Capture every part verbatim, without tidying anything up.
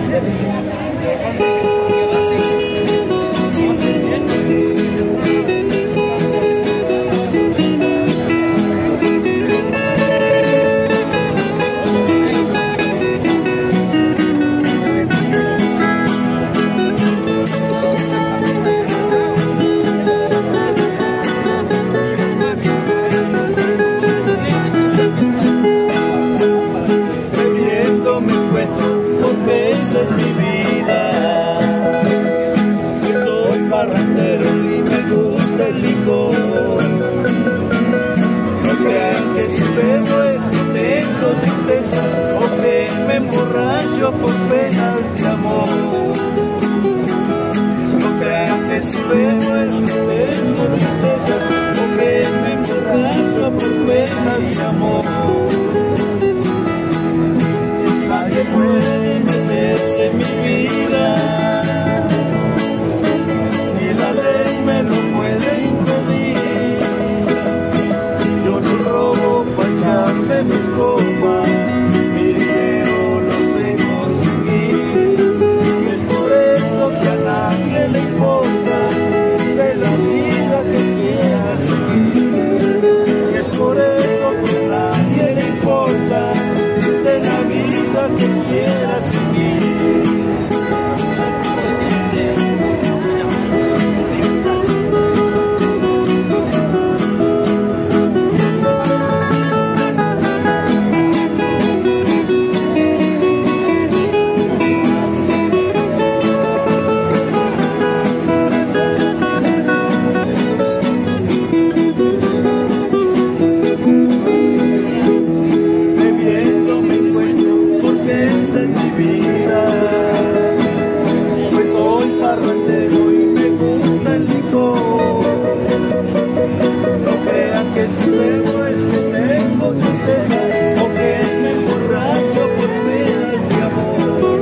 Porque esa es mi vida. Yo soy barrandero y me gusta el licor. No crean que si bebo es que tengo tristeza, o que me emborracho por penas de amor. No crean que si bebo es que tengo tristeza, o que me emborracho por penas de amor. Nadie puede meterse en mi vida, ni la ley me lo puede impedir. Yo no robo para echarme mis copas, mi dinero lo sé conseguir. Y es por eso que a nadie le importa de la vida que quiera seguir. Y es por eso que a nadie le importa de la vida que quiera seguir. Que si bebo es que tengo tristeza, o que me emborracho por penas de amor.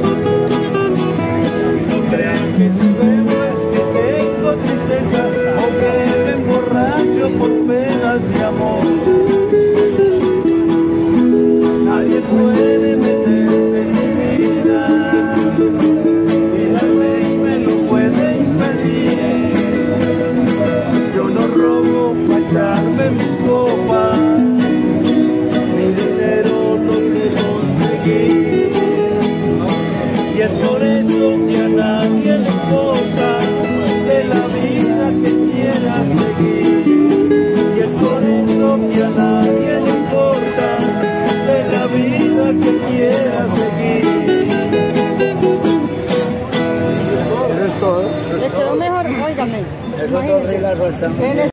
No crean que si bebo es que tengo tristeza, o que me emborracho por penas de amor. Nadie puede meterse en mi vida, y la ley me lo puede impedir. Yo no robo para echarme mis copas, mi dinero no sé conseguir. Y es por eso que a nadie le importa de la vida que quiera seguir. Y es por eso que a nadie le importa de la vida que quiera seguir. Les quedó mejor, óigame. Eso no arregla